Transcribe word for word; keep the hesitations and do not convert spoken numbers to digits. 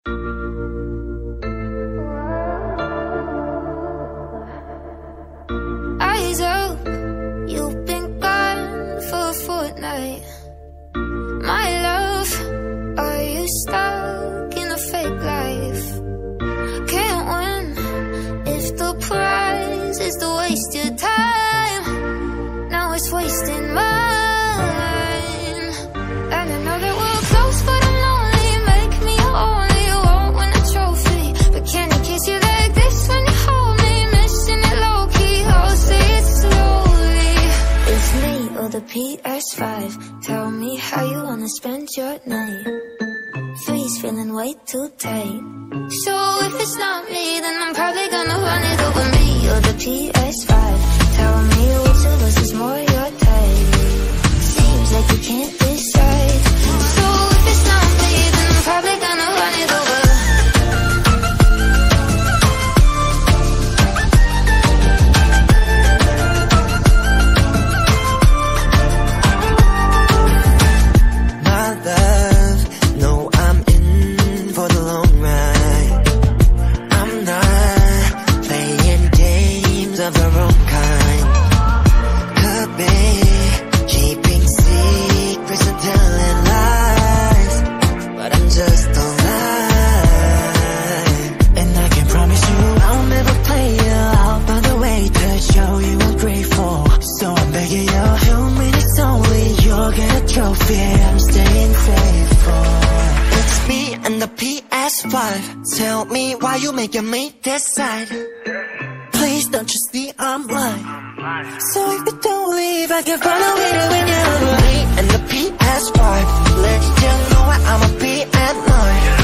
Eyes up, you've been gone for a fortnight. My love, are you stuck in a fake life? Can't win if the prize is to waste your time. Now it's wasting mine. And I know that we're close, but I'm lonely. Make me your only, you won't win a trophy, but can I kiss you like this when you hold me? Missing it low-key, I'll say it slowly. It's me or the P S five. Tell me how you wanna spend your night. Three's feeling way too tight. So if it's not me, then I'm probably gonna run it over. Me or the P S five. Tell me which of us is more your type. Seems like you can't decide. So if it's not me, then I'm probably gonna run it over. My love, no, I'm in for the long ride. I'm not playing games of the wrong kind. Could be keeping secrets and telling lies, but I'm just alive. And I can promise you I'll never play you out. By the way, to show you I'm grateful, so I'm begging you, two minutes only, you'll get a trophy. I'm staying faithful. It's me and the P S five. Tell me why you making me decide. Please don't you see I'm lying? So if you don't leave, I can find a way to win you. Me and the P S five, let you know I'ma be at night.